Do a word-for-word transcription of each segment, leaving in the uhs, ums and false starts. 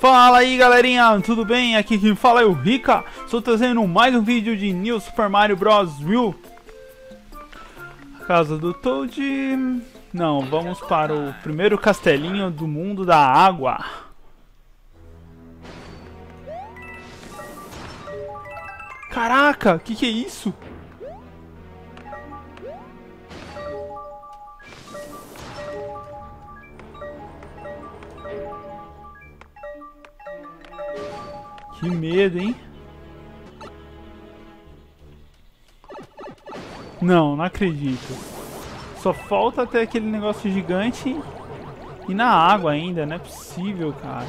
Fala aí galerinha, tudo bem? Aqui quem fala é o Rika. Estou trazendo mais um vídeo de New Super Mario Bros. U. Casa do Toad. Não, vamos para o primeiro castelinho do mundo da água. Caraca, que que é isso? Que medo, hein? Não, não acredito. Só falta até aquele negócio gigante e na água ainda, não é possível, cara.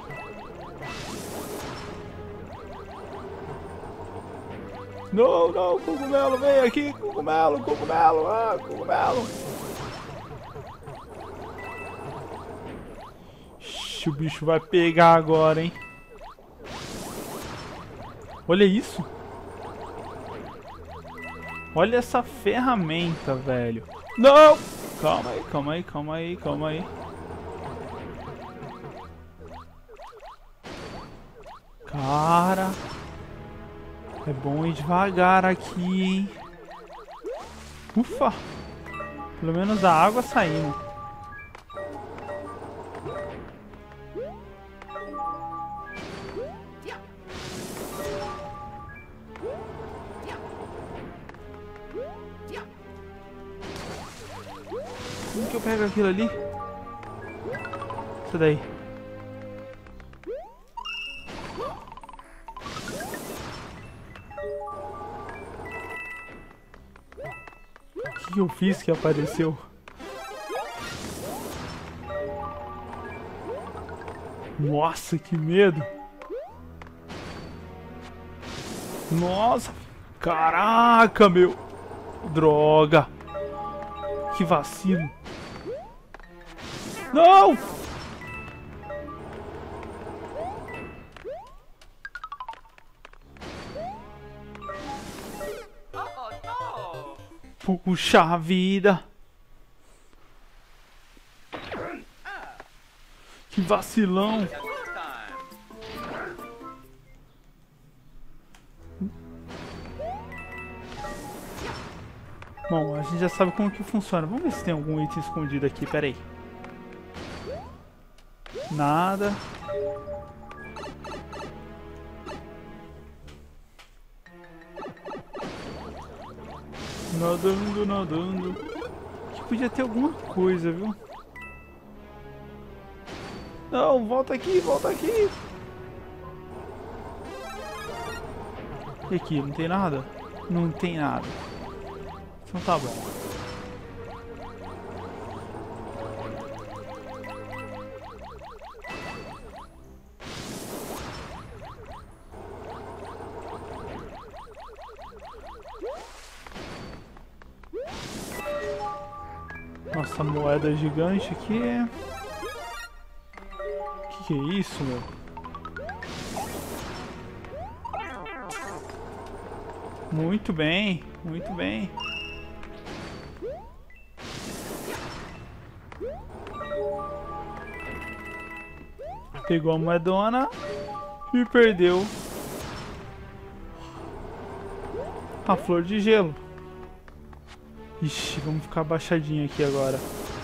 Não, não, cogumelo, vem aqui, cogumelo, cogumelo, ah, cogumelo. Ixi, o bicho vai pegar agora, hein? Olha isso. Olha essa ferramenta, velho. Não! Calma aí, calma aí, calma aí, calma aí. Cara. É bom ir devagar aqui, hein? Ufa! Pelo menos a água saindo. Como que eu pego aquilo ali? Isso daí. O que eu fiz que apareceu? Nossa, que medo! Nossa! Caraca, meu! Droga! Que vacilo! Não! Puxa vida! Que vacilão! Bom, a gente já sabe como que funciona. Vamos ver se tem algum item escondido aqui. Pera aí. Nada. Nadando, nadando. Que podia ter alguma coisa, viu? Não, volta aqui, volta aqui. E aqui, não tem nada? Não tem nada. Então tá bom. Nossa, moeda gigante aqui. Que que é isso, meu? Muito bem, muito bem. Pegou a moedona e perdeu a flor de gelo. Ixi, vamos ficar abaixadinho aqui agora.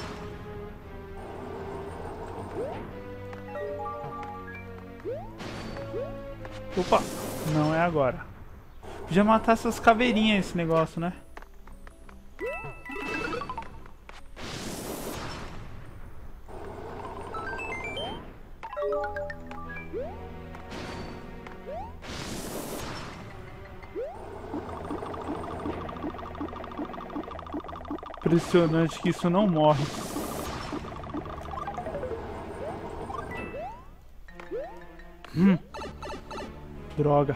Opa, não é agora. Podia matar essas caveirinhas esse negócio, né? Impressionante que isso não morre. Hum. Droga.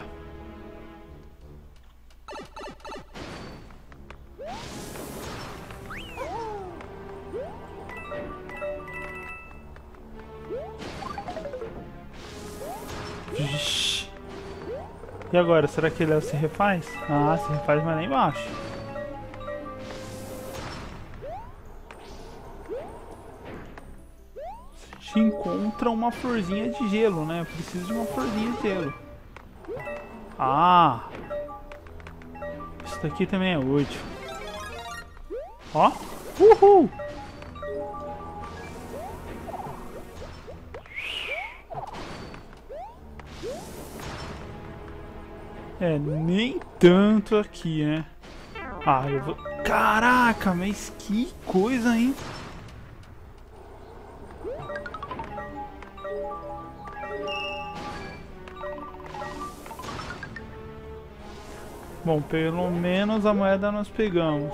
Vixe. E agora, será que ele se refaz? Ah, se refaz, mas lá embaixo. gente encontra uma florzinha de gelo, né? Eu preciso de uma florzinha de gelo. Ah! Isso daqui também é útil. Ó! Uhul! É, nem tanto aqui, né? Ah, eu vou... Caraca, mas que coisa, hein? Bom, pelo menos a moeda nós pegamos.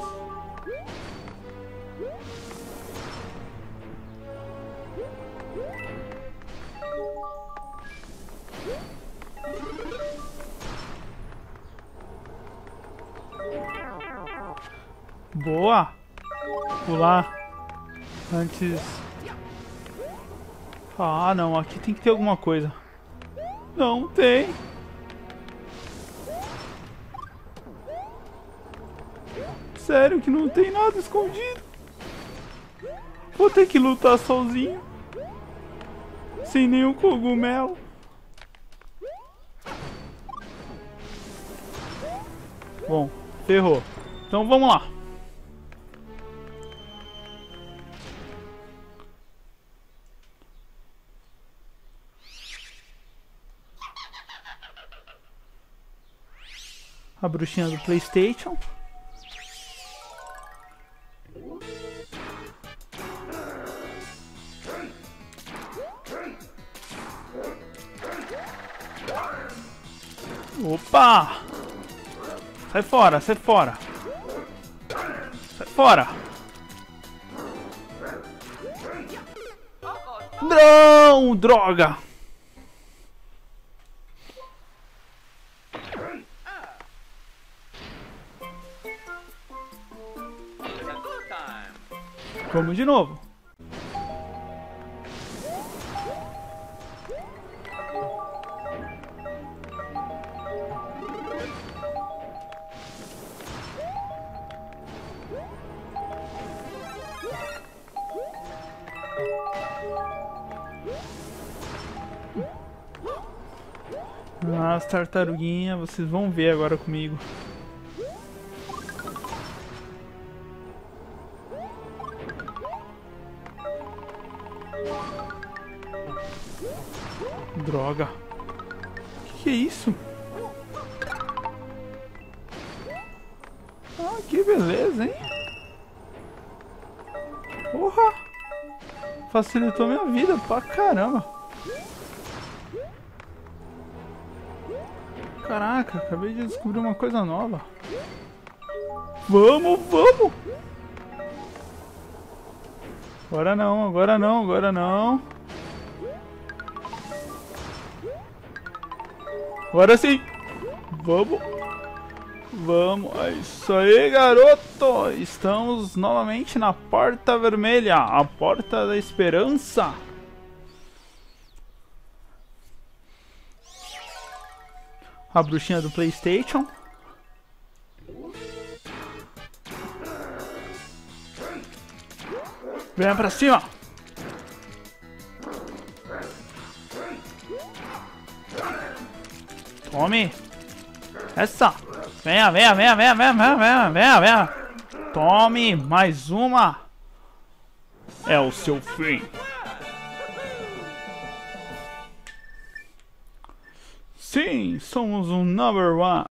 Boa! Pular antes. Ah, não, aqui tem que ter alguma coisa. Não tem. Sério que não tem nada escondido. Vou ter que lutar sozinho. Sem nenhum cogumelo. Bom, ferrou. Então vamos lá. A bruxinha do PlayStation. Opa! Sai fora, sai fora. Sai fora. Não, droga. Vamos de novo. As tartaruguinhas, vocês vão ver agora comigo. Droga. Que que é isso? Ah, que beleza, hein? Porra! Facilitou minha vida pra caramba. Caraca, acabei de descobrir uma coisa nova. Vamos, vamos! Agora não, agora não, agora não. Agora sim! Vamos! Vamos! É isso aí, garoto! Estamos novamente na Porta Vermelha, a Porta da Esperança. A bruxinha do PlayStation. Venha pra cima! Tome! Essa! Venha, venha, venha, venha, venha, venha, venha, venha, venha! Tome! Mais uma! É o seu fim! Sim, somos o number one!